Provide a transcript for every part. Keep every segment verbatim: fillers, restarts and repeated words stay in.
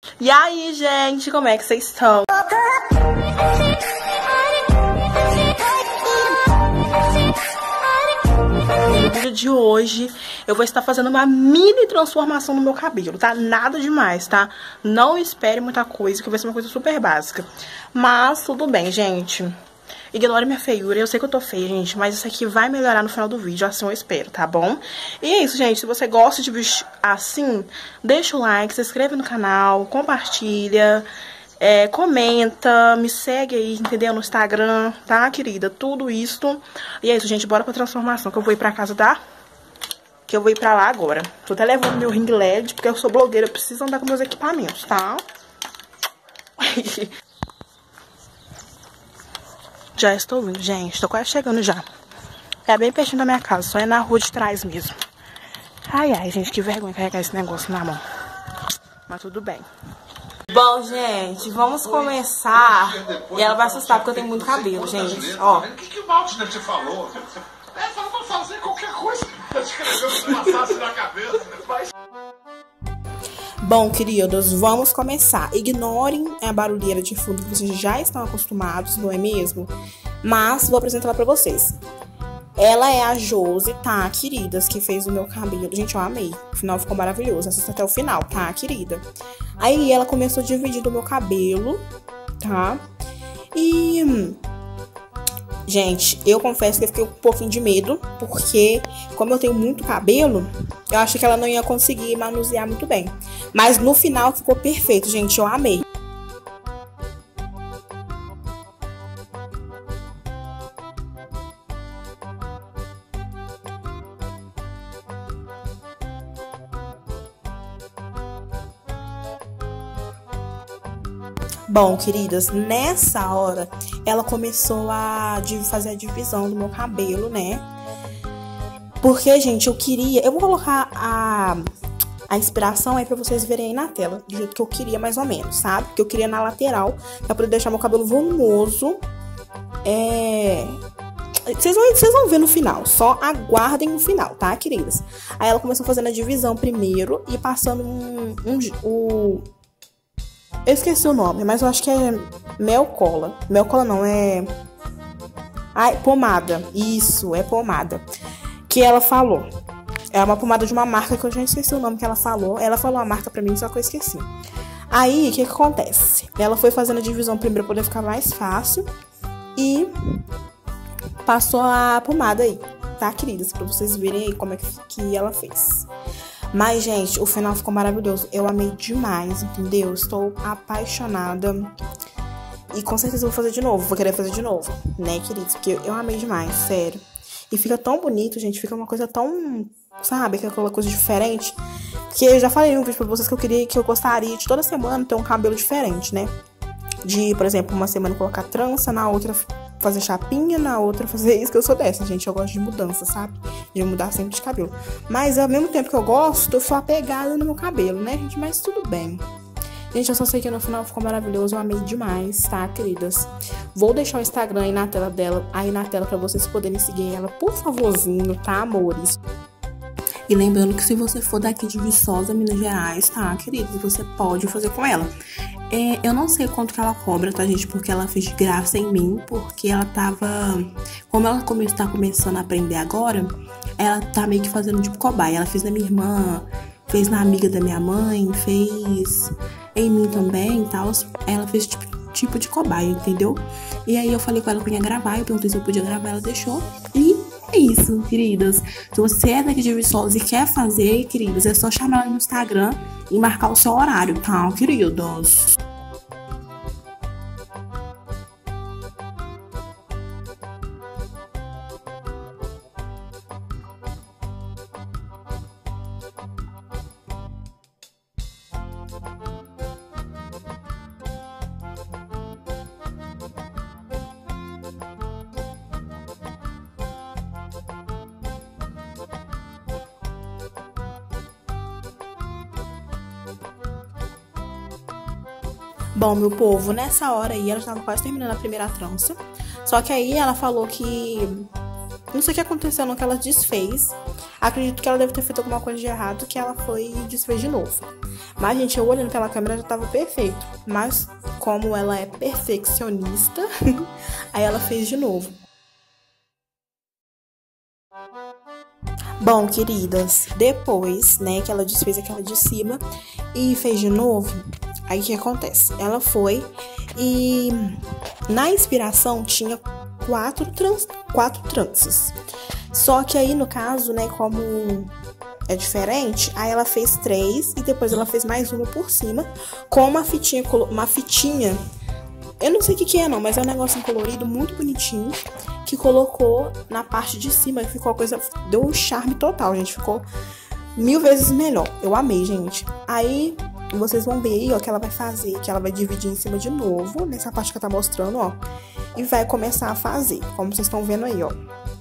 E aí, gente, como é que vocês estão? No vídeo de hoje, eu vou estar fazendo uma mini transformação no meu cabelo, tá? Nada demais, tá? Não espere muita coisa, que vai ser uma coisa super básica. Mas tudo bem, gente. Ignore minha feiura, eu sei que eu tô feia, gente, mas isso aqui vai melhorar no final do vídeo, assim eu espero, tá bom? E é isso, gente, se você gosta de vídeo assim, deixa o like, se inscreve no canal, compartilha, é, comenta, me segue aí, entendeu? No Instagram, tá, querida? Tudo isso. E é isso, gente, bora pra transformação, que eu vou ir pra casa da... Que eu vou ir pra lá agora. Tô até levando meu ring L E D, porque eu sou blogueira, eu preciso andar com meus equipamentos, tá? Já estou vindo, gente. Tô quase chegando já. É bem pertinho da minha casa. Só é na rua de trás mesmo. Ai, ai, gente. Que vergonha carregar esse negócio na mão. Mas tudo bem. Bom, gente. Vamos começar. E ela vai assustar porque eu tenho muito cabelo, gente. Ó. O que, que o Maltner te falou? É, falou pra fazer qualquer coisa. Escreveu se passasse na cabeça. Mas... Bom, queridos, vamos começar. Ignorem a barulheira de fundo que vocês já estão acostumados, não é mesmo? Mas vou apresentar ela pra vocês. Ela é a Josi, tá, queridas, que fez o meu cabelo. Gente, eu amei. O final ficou maravilhoso. Assista até o final, tá, querida? Aí ela começou a dividir o meu cabelo, tá? E... gente, eu confesso que eu fiquei um pouquinho de medo, porque como eu tenho muito cabelo, eu acho que ela não ia conseguir manusear muito bem. Mas no final ficou perfeito, gente, eu amei. Bom, queridas, nessa hora, ela começou a fazer a divisão do meu cabelo, né? Porque, gente, eu queria... Eu vou colocar a, a inspiração aí pra vocês verem aí na tela, do jeito que eu queria, mais ou menos, sabe? Que eu queria na lateral, pra poder deixar meu cabelo volumoso. É... Vocês vão, vocês vão ver no final, só aguardem no final, tá, queridas? Aí ela começou fazendo a divisão primeiro e passando um... um, um eu esqueci o nome, mas eu acho que é mel cola. Mel cola não, é... ai, pomada. Isso, é pomada. Que ela falou. É uma pomada de uma marca que eu já esqueci o nome que ela falou. Ela falou a marca pra mim, só que eu esqueci. Aí, o que que acontece? Ela foi fazendo a divisão primeiro pra poder ficar mais fácil. E passou a pomada aí, tá, queridas? Pra vocês verem aí como é que, que ela fez. Mas, gente, o final ficou maravilhoso. Eu amei demais, entendeu? Estou apaixonada. E com certeza eu vou fazer de novo. Vou querer fazer de novo, né, queridos? Porque eu amei demais, sério. E fica tão bonito, gente. Fica uma coisa tão... sabe? Aquela coisa diferente. Porque eu já falei no vídeo pra vocês que eu queria... que eu gostaria de toda semana ter um cabelo diferente, né? De, por exemplo, uma semana colocar trança, na outra fazer chapinha, na outra fazer isso, que eu sou dessa, gente. Eu gosto de mudança, sabe? De mudar sempre de cabelo. Mas ao mesmo tempo que eu gosto, eu sou apegada no meu cabelo, né, gente? Mas tudo bem. Gente, eu só sei que no final ficou maravilhoso. Eu amei demais, tá, queridas? Vou deixar o Instagram aí na tela dela, aí na tela pra vocês poderem seguir ela, por favorzinho, tá, amores? E lembrando que se você for daqui de Viçosa, Minas Gerais, tá, queridos? Você pode fazer com ela. É, eu não sei quanto que ela cobra, tá, gente? Porque ela fez de graça em mim, porque ela tava... como ela come, tá começando a aprender agora, ela tá meio que fazendo tipo cobaia. Ela fez na minha irmã, fez na amiga da minha mãe, fez em mim também e tal. Ela fez tipo, tipo de cobaia, entendeu? E aí eu falei com ela que eu ia gravar, eu perguntei se eu podia gravar, ela deixou. E é isso, queridas. Se você é daqui de Viçosa e quer fazer, queridas, é só chamar ela no Instagram e marcar o seu horário, tá, queridos? Bom, meu povo, nessa hora aí, ela estava quase terminando a primeira trança. Só que aí ela falou que... não sei o que aconteceu, não, que ela desfez. Acredito que ela deve ter feito alguma coisa de errado, que ela foi e desfez de novo. Mas, gente, eu olhando pela câmera já tava perfeito. Mas, como ela é perfeccionista, aí ela fez de novo. Bom, queridas, depois, né, que ela desfez aquela de cima e fez de novo, aí o que acontece? Ela foi e na inspiração tinha quatro, trans, quatro tranças. Só que aí, no caso, né, como é diferente, aí ela fez três e depois ela fez mais uma por cima com uma fitinha, uma fitinha, eu não sei o que que é não, mas é um negocinho colorido muito bonitinho que colocou na parte de cima e ficou a coisa, deu um charme total, gente, ficou mil vezes melhor. Eu amei, gente. Aí vocês vão ver aí, ó, que ela vai fazer, que ela vai dividir em cima de novo, nessa parte que ela tá mostrando, ó, e vai começar a fazer, como vocês estão vendo aí, ó.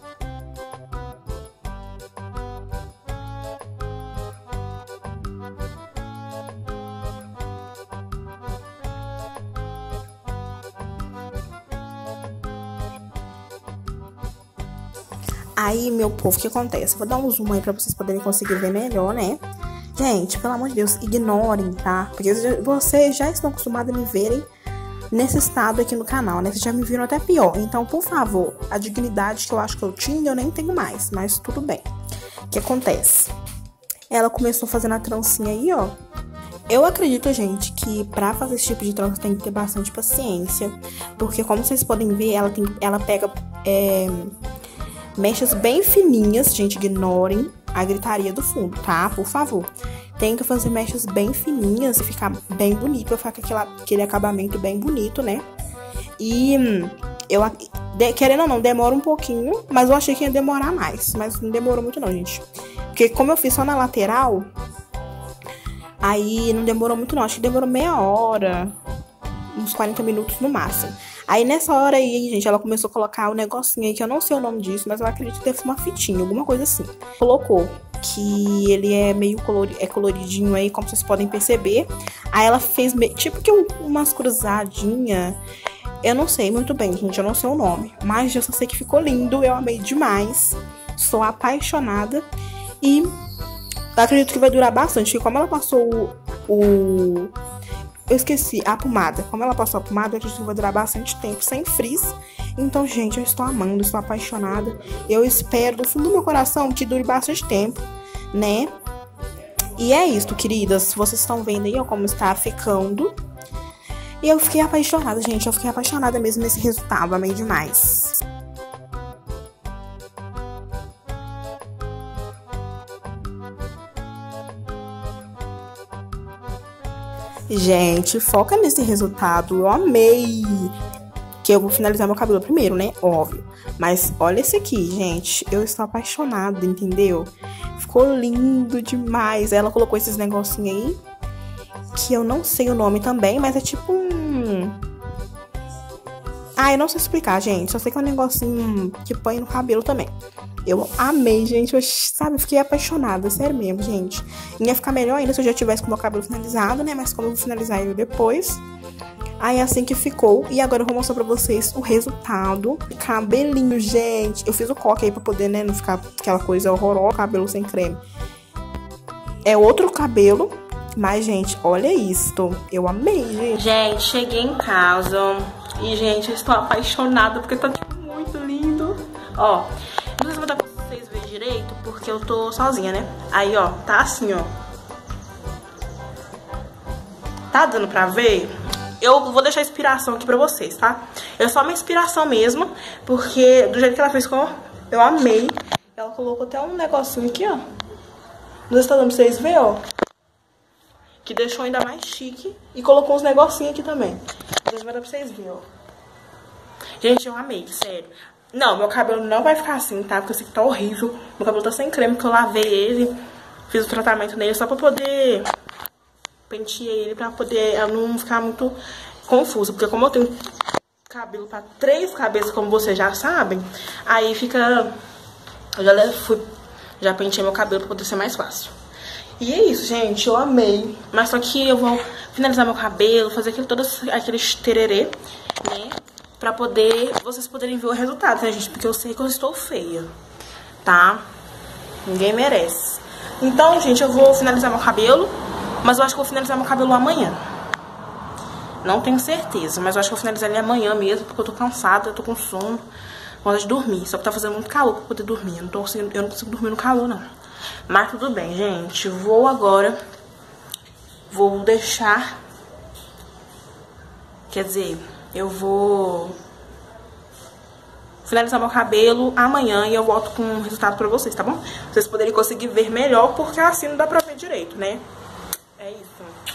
Aí, meu povo, o que acontece? Vou dar um zoom aí pra vocês poderem conseguir ver melhor, né? Gente, pelo amor de Deus, ignorem, tá? Porque vocês já estão acostumados a me verem nesse estado aqui no canal, né? Vocês já me viram até pior. Então, por favor, a dignidade que eu acho que eu tinha, eu nem tenho mais. Mas tudo bem. O que acontece? Ela começou fazendo a trancinha aí, ó. Eu acredito, gente, que pra fazer esse tipo de trança tem que ter bastante paciência. Porque, como vocês podem ver, ela, tem, ela pega... É, mechas bem fininhas, gente, ignorem a gritaria do fundo, tá? Por favor. Tenta fazer mechas bem fininhas e ficar bem bonito, pra ficar com aquele, aquele acabamento bem bonito, né? E eu, de, querendo ou não, demora um pouquinho, mas eu achei que ia demorar mais. Mas não demorou muito não, gente. Porque como eu fiz só na lateral, aí não demorou muito não. Acho que demorou meia hora, uns quarenta minutos no máximo. Aí nessa hora aí, gente, ela começou a colocar o negocinho aí, que eu não sei o nome disso, mas eu acredito que deve ser uma fitinha, alguma coisa assim. Colocou que ele é meio colori é coloridinho aí, como vocês podem perceber. Aí ela fez meio, tipo que um, umas cruzadinhas. Eu não sei muito bem, gente, eu não sei o nome. Mas eu só sei que ficou lindo, eu amei demais. Sou apaixonada. E eu acredito que vai durar bastante, porque como ela passou o... o Eu esqueci, a pomada. Como ela passou a pomada, eu acredito que vai durar bastante tempo, sem frizz. Então, gente, eu estou amando, estou apaixonada. Eu espero, do fundo do meu coração, que dure bastante tempo, né? E é isso, queridas. Vocês estão vendo aí, ó, como está ficando. E eu fiquei apaixonada, gente. Eu fiquei apaixonada mesmo nesse resultado. Amei demais. Gente, foca nesse resultado. Eu amei. Que eu vou finalizar meu cabelo primeiro, né? Óbvio. Mas olha esse aqui, gente. Eu estou apaixonada, entendeu? Ficou lindo demais. Ela colocou esses negocinhos aí, que eu não sei o nome também, mas é tipo um... Ah, eu não sei explicar, gente. Só sei que é um negocinho que põe no cabelo também. Eu amei, gente. Eu, sabe, fiquei apaixonada. Sério mesmo, gente. Ia ficar melhor ainda se eu já tivesse com o meu cabelo finalizado, né? Mas como eu vou finalizar ele depois. Aí, assim que ficou. E agora eu vou mostrar pra vocês o resultado. Cabelinho, gente. Eu fiz o coque aí pra poder, né? Não ficar aquela coisa horrorosa. Cabelo sem creme. É outro cabelo. Mas, gente, olha isso. Eu amei, gente. Gente, cheguei em casa. E, gente, eu estou apaixonada. Porque tá muito lindo. Ó. Não sei se vai dar pra vocês verem direito, porque eu tô sozinha, né? Aí, ó, tá assim, ó. Tá dando pra ver? Eu vou deixar a inspiração aqui pra vocês, tá? É só uma inspiração mesmo, porque do jeito que ela fez, com, eu amei. Ela colocou até um negocinho aqui, ó. Não sei se tá dando pra vocês verem, ó. Que deixou ainda mais chique. E colocou uns negocinhos aqui também. Não sei se vai dar pra vocês verem, ó. Gente, eu amei, sério. Não, meu cabelo não vai ficar assim, tá? Porque eu sei que tá horrível. Meu cabelo tá sem creme, porque eu lavei ele. Fiz o tratamento nele só pra poder... Penteei ele pra poder não ficar muito confuso. Porque como eu tenho cabelo pra três cabeças, como vocês já sabem, aí fica... Eu já fui... Já penteei meu cabelo pra poder ser mais fácil. E é isso, gente. Eu amei. Mas só que eu vou finalizar meu cabelo, fazer aquele, todo aquele tererê, né? Pra poder, vocês poderem ver o resultado, né, gente? Porque eu sei que eu estou feia, tá? Ninguém merece. Então, gente, eu vou finalizar meu cabelo, Mas eu acho que eu vou finalizar meu cabelo amanhã. Não tenho certeza, mas eu acho que eu vou finalizar ele amanhã mesmo, porque eu tô cansada, eu tô com sono, vontade de dormir. Só que tá fazendo muito calor pra poder dormir. Eu não, tô conseguindo, eu não consigo dormir no calor, não. Mas tudo bem, gente. Vou agora... Vou deixar... Quer dizer, eu vou... finalizar meu cabelo amanhã e eu volto com o resultado pra vocês, tá bom? Vocês poderem conseguir ver melhor, porque assim não dá pra ver direito, né? É isso.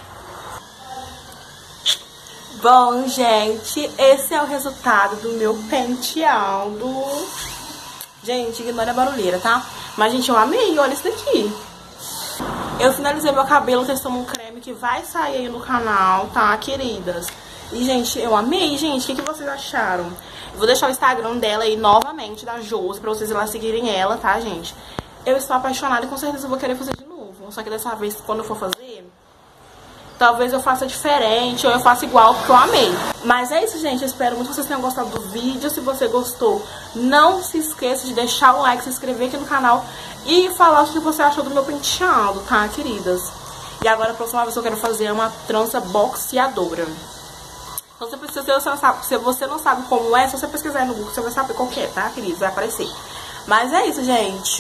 Bom, gente, esse é o resultado do meu penteado. Gente, ignora a barulheira, tá? Mas, gente, eu amei, olha isso daqui. Eu finalizei meu cabelo testando um creme que vai sair aí no canal, tá, queridas? E, gente, eu amei, gente. O que, que vocês acharam? Eu vou deixar o Instagram dela aí novamente, da Josi, pra vocês ir lá seguirem ela, tá, gente? Eu estou apaixonada e com certeza eu vou querer fazer de novo. Só que dessa vez, quando eu for fazer, talvez eu faça diferente ou eu faça igual, porque eu amei. Mas é isso, gente. Eu espero muito que vocês tenham gostado do vídeo. Se você gostou, não se esqueça de deixar o like, se inscrever aqui no canal e falar o que você achou do meu penteado, tá, queridas? E agora, a próxima vez que eu quero fazer é uma trança boxeadora. Então, você precisa, se você não sabe, se você não sabe como é, se você pesquisar no Google, você vai saber qual que é, tá, queridos? Vai aparecer. Mas é isso, gente.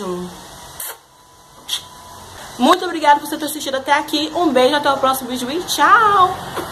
Muito obrigada por você ter assistido até aqui. Um beijo, até o próximo vídeo e tchau!